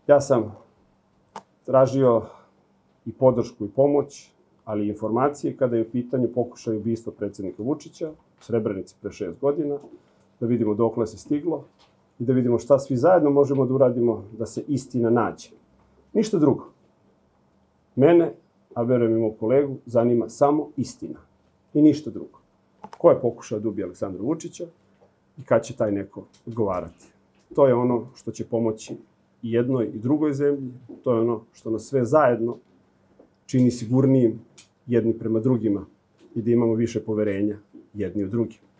Ja sam tražio i podršku i pomoć, ali i informacije kada je u pitanju pokušaj ubistva predsjednika Vučića u Srebrenici pre 6 godina, da vidimo dokle se stiglo i da vidimo šta svi zajedno možemo da uradimo da se istina nađe. Ništa drugo. Mene, a verujem i mog kolegu, zanima samo istina i ništa drugo. Ko je pokušao da ubije Aleksandra Vučića i kad će taj neko odgovarati. To je ono što će pomoći i jednoj i drugoj zemlji, to je ono što nas sve zajedno čini sigurnijim jedni prema drugima i da imamo više poverenja jedni u drugi.